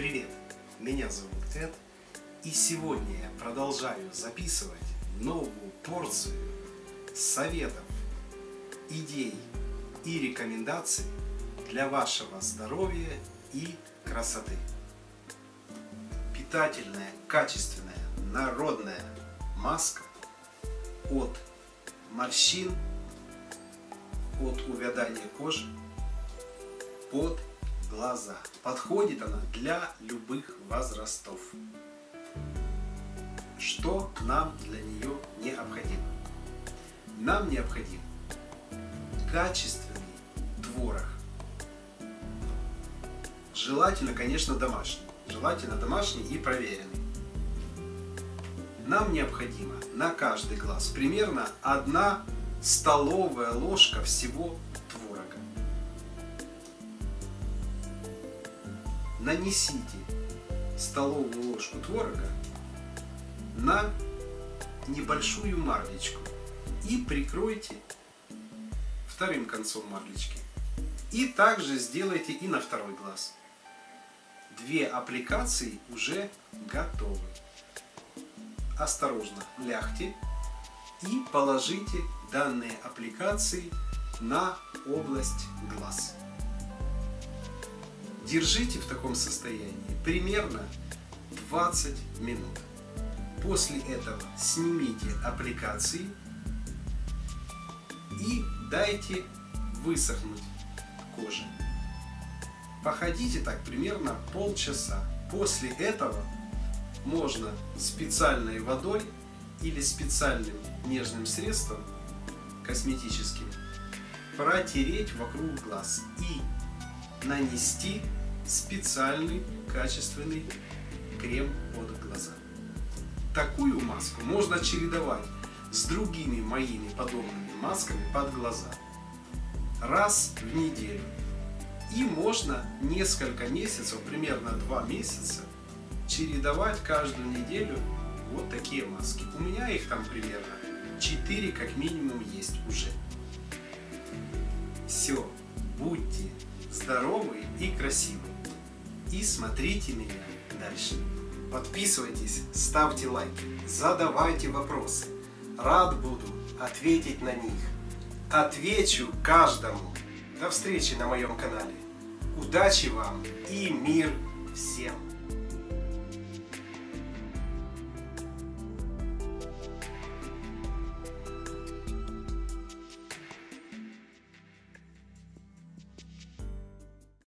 Привет, меня зовут Эд, и сегодня я продолжаю записывать новую порцию советов, идей и рекомендаций для вашего здоровья и красоты. Питательная, качественная, народная маска от морщин, от увядания кожи, под глаза. Подходит она для любых возрастов. Что нам для нее необходимо? Нам необходим качественный творог. Желательно, конечно, домашний. Желательно домашний и проверенный. Нам необходимо на каждый глаз примерно 1 столовая ложка всего творога. Нанесите столовую ложку творога на небольшую марлечку и прикройте вторым концом марлечки. И также сделайте и на второй глаз. 2 аппликации уже готовы. Осторожно лягте и положите данные аппликации на область глаз. Держите в таком состоянии примерно 20 минут. После этого снимите аппликации и дайте высохнуть коже. Походите так примерно полчаса. После этого можно специальной водой или специальным нежным средством косметическим протереть вокруг глаз и нанести специальный качественный крем под глаза. Такую маску можно чередовать с другими моими подобными масками под глаза раз в неделю. И можно несколько месяцев, примерно 2 месяца, чередовать каждую неделю вот такие маски. У меня их там примерно 4 как минимум есть уже. Все, будьте здоровы и красивы. И смотрите меня дальше. Подписывайтесь, ставьте лайки, задавайте вопросы. Рад буду ответить на них. Отвечу каждому. До встречи на моем канале. Удачи вам и мир всем!